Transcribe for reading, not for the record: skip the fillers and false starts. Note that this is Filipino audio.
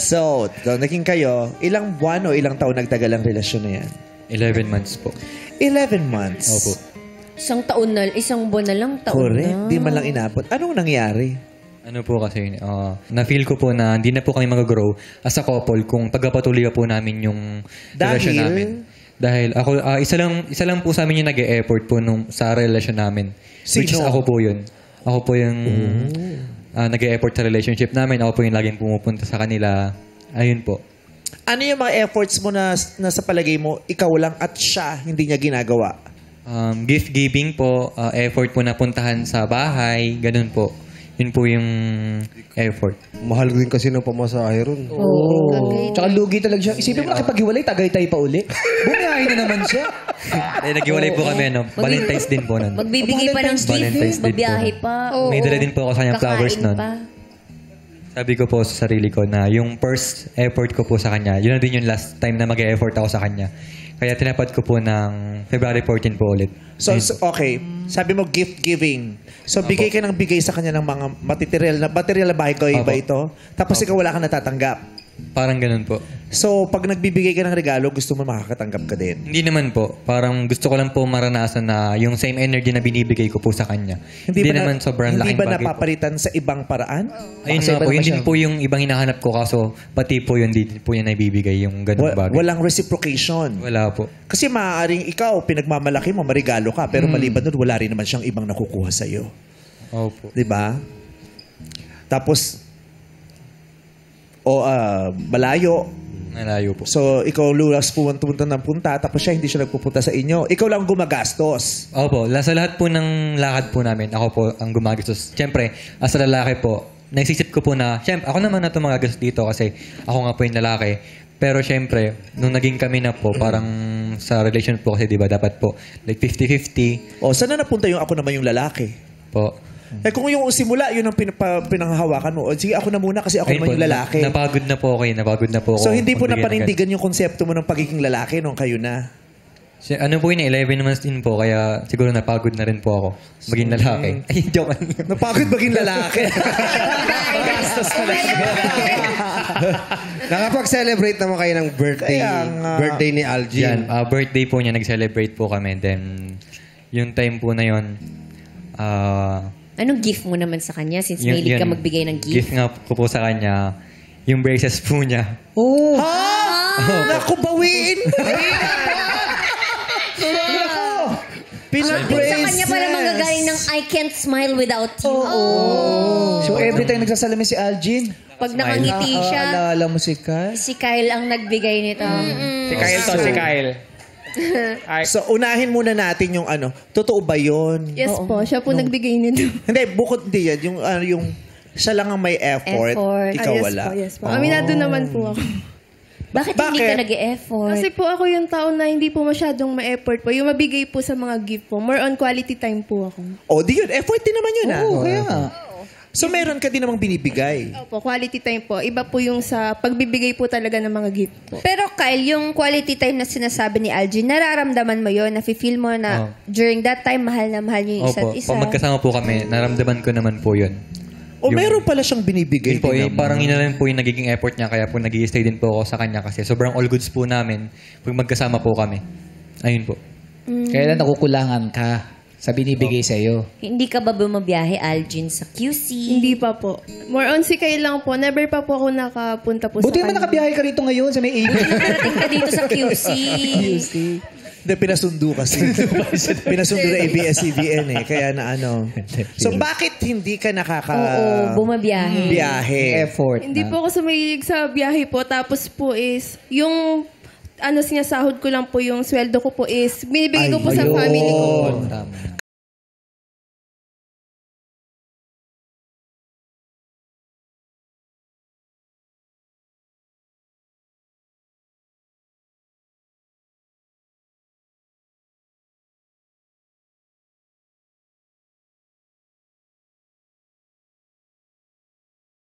So, naging kayo, ilang buwan o ilang taon nagtagal ang relasyon na yan? 11 months po. 11 months? Opo. Isang buwan na lang, taon Correct. na. Di man lang inabot. Anong nangyari? Ano po kasi, na-feel ko po na hindi na po kami mag-grow as a couple kung pagpapatuloy pa po namin yung relasyon namin. Dahil ako, isa lang po sa amin yung nag-e-effort po sa relasyon namin. Sino? Which is ako po yun. Ako po yung nag-e-effort sa relationship namin. Ako po yung laging pumupunta sa kanila. Ayun po. Ano yung mga efforts mo na sa palagay mo, ikaw lang at siya hindi niya ginagawa? Gift giving po, effort po na puntahan sa bahay, ganun po. Yun po yung effort. Mahal din kasi ng pamasahe ron. Oo. Tsaka lugi talaga siya. Isipin mo, nakipag-hiwalay, Tagaytay pa uli. Bumiyahin na naman siya. Nag-iwalay po kami, Valentine's din po nun. Magbibigay pa ng Valentine's gift, Day po babiyahe nun. pa. May dala din po ako sa kanya flowers Kakain nun. pa. Sabi ko po sa sarili ko na yung first effort ko po sa kanya, yun na din yung last time na mag-e-effort ako sa kanya. Kaya tinapat ko po ng February 14 po ulit. So, okay. Sabi mo gift giving. So, bigay ka ng bigay sa kanya ng mga material na bagay ba ito? Tapos ikaw wala kang natatanggap. Parang ganun po. So, pag nagbibigay ka ng regalo, gusto mo makakatanggap ka din. Hindi naman po. Parang gusto ko lang po maranasan na yung same energy na binibigay ko po sa kanya. Hindi naman sobrang laking bagay. Hindi ba napapalitan sa ibang paraan? Ayun nga po. Yun din po yung ibang hinahanap ko. Kaso pati po yun, di po yun naibibigay yung ganung bagay. Walang reciprocation. Wala po. Kasi maaaring ikaw, pinagmamalaki mo, marigalo ka. Pero maliban doon, wala rin naman siyang ibang nakukuha sa'yo. Opo. Diba? Tapos, malayo. Malayo po. So, ikaw lulas pumunta ng punta, tapos siya hindi siya nagpupunta sa inyo. Ikaw lang gumagastos. Opo. Sa lahat po ng lakad po namin, ako po ang gumagastos. Siyempre, as a lalaki po, naisisip ko po na, siyempre, ako naman na ito magagastos dito kasi ako nga po yung lalaki. Pero siyempre, nung naging kami na po, parang sa relation po kasi, di ba, dapat po, like 50-50. O, saan na napunta yung ako naman yung lalaki? Po. Eh kung yung simula, yun ang pinanghahawakan mo. O, sige, ako na muna kasi ako Ayun naman po, yung lalaki. Napagod na po ako napagod na po ako. So, hindi po magbigay ng napanindigan yung konsepto mo ng pagiging lalaki nung kayo na. Ano po yun, 11 months din po, kaya siguro napagod na rin po ako maging lalaki. Ay, joke. Napagod maging lalaki. Nakapag-celebrate naman kayo ng birthday ni Algin. Yan, birthday po niya, nag-celebrate po kami. Then, yung time po na yun, Anong gift mo naman sa kanya since mahilig ka magbigay ng gift? Gift nga ko po sa kanya, yung braces po niya. Oh! Naku, bawiin! Sa kanya pala manggagaling ng I can't smile without you. So every time nagsasalamin si Algin, Pag nakangiti siya, alala mo si Kyle? si Kyle ang nagbigay nito. Si Kyle to, si Kyle. So, unahin muna natin yung ano. Totoo ba yun? Yes po, siya po nagbigay nito. Hindi, bukod din yan. Yung siya lang ang may effort. Ikaw yes wala. Po, yes po. Aminado naman po ako. Bakit hindi ka nag-e-effort? Kasi po ako yung tao na hindi po masyadong ma-effort po. Yung mabigay po sa mga gift po. More on quality time po ako. O, di yun. Effort din naman yun, Oo, kaya nga. So, meron ka din namang binibigay. Opo, quality time po. Iba po yung sa pagbibigay po talaga ng mga gift po. Pero Kyle, yung quality time na sinasabi ni Algin, nararamdaman mo yun? Nafe-feel mo na during that time, mahal na mahal niyo yung isa't Opo, isa? pag magkasama po kami, naramdaman ko naman po yun. O, meron pala siyang binibigay Yun po, din naman. parang yun na rin po yung nagiging effort niya, kaya po nag-i-stay din po ako sa kanya kasi sobrang all goods po namin pag magkasama po kami. Ayun po. Kailan nakukulangan ka sa binibigay sa'yo? Hindi ka ba bumabiyahe, Algin, sa QC? Hindi pa po. More on si Kyle lang po. Never pa po ako nakapunta po Buti sa naman kanya. nakabiyahe ka rito ngayon sa may AB. Nakarating ka dito sa QC. Hindi, pinasundo kasi. Pinasundo na ABS-CBN eh. Kaya na ano. So, bakit hindi ka Oo, bumabiyahe. biyahe? Effort. Hindi po ako sumahilig sa biyahe po. Tapos po is, yung sinasahod ko lang po yung sweldo ko po is, binibigay ko po sa family ko. Tama.